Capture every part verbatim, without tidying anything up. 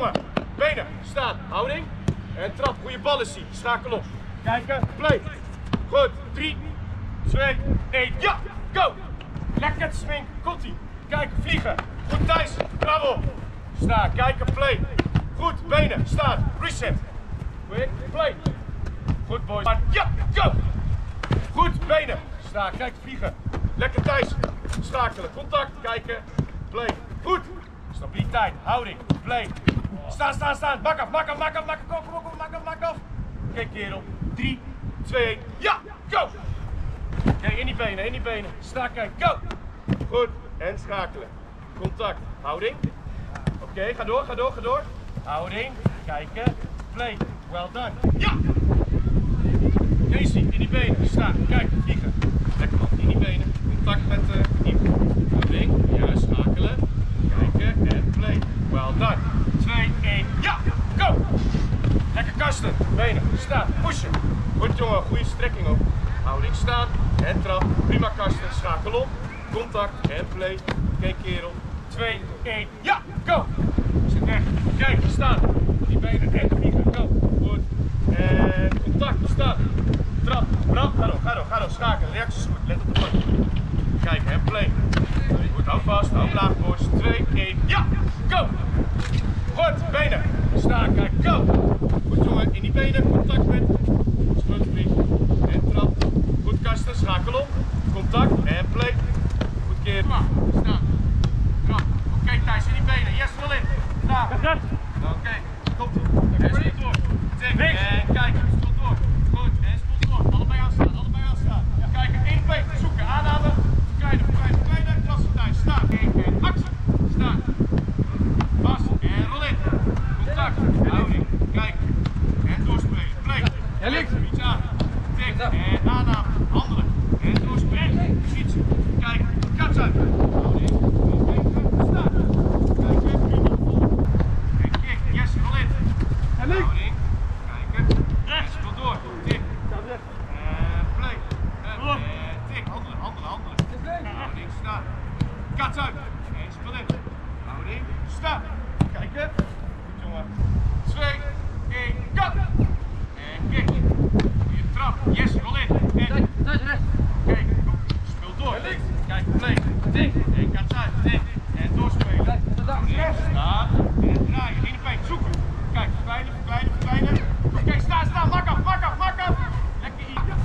jongen. Benen, staan, houding. En trap, goede ballen zien. Schakel op. Kijken, play. Goed, drie, twee, één, ja, go! Lekker swing, komt-ie. Kijken, vliegen. Goed Thijs, krabbel. Staan, kijken, play. Goed, benen, staan, reset. Quick, play. Goed boys. Ja, go! Goed, benen. Staan, kijk, vliegen. Lekker Thijs. Schakelen, contact, kijken, play. Goed. Stabiliteit, houding, play. Staan, staan, staan. Mak af, mak af, mak af, mak af, kom, kom, kom, mak af, mak af. Kijk kerel. drie, twee, één. Ja, go! Kijk, in die benen, in die benen. Sta, kijk, go! Goed. En schakelen. Contact, houding. Oké, okay, ga door, ga door, ga door. Houding, kijken, play. Well done. Ja! Casey, in die benen, staan, kijk, vliegen. Lekker man, in die benen. Contact met de knie. Houding, juist, schakelen. Kijken en play. Well done. twee, één, ja! Go! Lekker kasten, benen, staan, pushen. Goed jongen, goede strekking ook. Houding staan en trap. Prima kasten, schakel op. Contact en play. Kijk kerel. twee, één, ja! Go! Zit weg. Kijk, staan. Die benen en vliegen. Go. Goed. En contact, staan. Trap, trap. Ga door, ga door, ga door. Schakelen. Reacties goed. Let op de bak. Kijk en play. Goed, hou vast. Hou laag borst. twee, één, ja! Go! Goed, benen. Staan, kijk, go! Goed jongen, in die benen. Contact met. Schuttvlieg. En trap. Goed kasten, schakel op. Contact en play. Goed keer. Staan. Trap. Oké okay, Thijs, in die benen. Yes, wel in. Staan. Oké, okay. Komt ie. En spot door. Tik. En kijk, spot door. Goed, en spot door. Allebei aanstaan, allebei aanstaan. Ja. Kijken, één been zoeken, aanhalen. Kleine, kleine, kleine. Klasse Thijs. Staan. En actie. Staan. Vast. En rol in. Contact. Houding. Kijk. En doorspelen. Play. Ja, links. Iets aan. Tik. En aanhalen. Handelen. En doorspelen. Iets. Kijk. Kats uit. Houding. Staan. Kijk. En kick. Yes, rol in. En links. Houding. Kijken. Rechts. Speel door. Tik. En play. En tik. Handelen, handelen, handelen. Houding. Staan. Kats uit. En speel in. Houding. Staan. Kijken. Goed jongen. twee, één, go! En kick. Goeie trap. Yes, rol in. En. Kijk. Speel door. Kijk, play. Tik. En kats uit. Tik. En doorspelen. Houding. Staan. En draaien. In de been. Zoeken. Kijk, verkleinen, verkleinen, verkleinen. Oké, okay, staan, staan. Mak af, mak af, mak af. Lekker in. Oké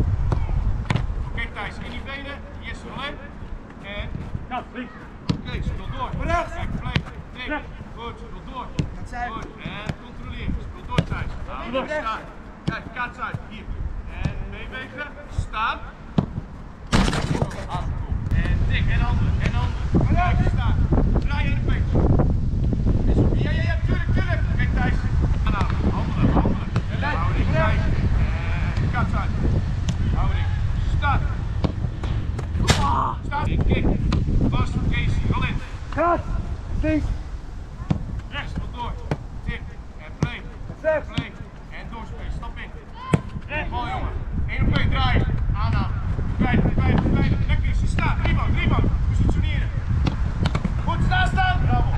okay, Thijs, in die benen. Yes, rol in. En. Ja, links. Oké, okay, speel door. Rechts. Kijk, play. Tik. Goed, speel door. Goed, en controleer. Speel door Thijs. Houden, staan. Kijk, kats uit. Hier. En meewegen. Staan. En tik. En handen. En handen. Kijk, staan. Draai in de been. Ja, ja, ja, tuurlijk, tuurlijk. Kijk Thijs. Aanhouden. Handelen, handelen. Houding, kijk. En kats uit. Houding. Staan. Staan. En kick. Vast, Casey. Rol in. Gas. Links. Rechts, tot door. Tik. En play. Rechts. Play. En doorspelen. Stap in. Rechts. Bal jongen. één op één draaien. Aanhalen. Verkleinen, verkleinen, verkleinen. Lekker is. Staan. Rebound, rebound. Positioneren. Goed, staan, staan. Bravo.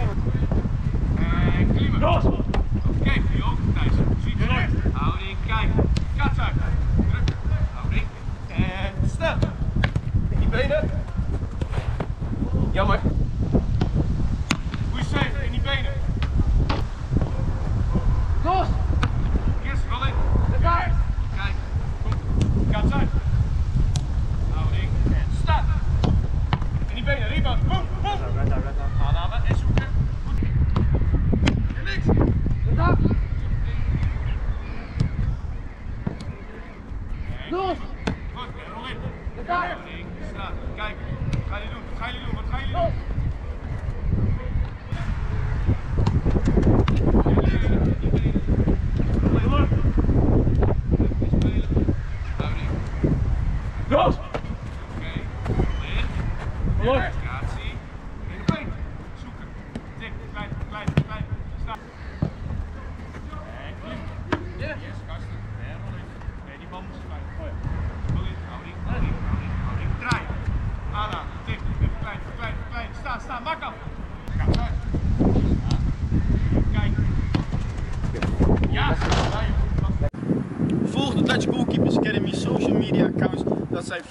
En klimmen. Oké, okay, voor je ook Thijs. Positie. Houding, kijk. Kats uit. Druk. Houding. En snel. In die benen. Jammer. Goeie save. In die benen. Los. Yes, rol in. Daar. Kijk. Kom. Kats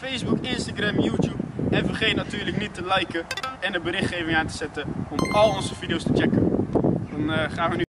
Facebook, Instagram, YouTube. En vergeet natuurlijk niet te liken en de berichtgeving aan te zetten om al onze video's te checken. Dan uh, gaan we nu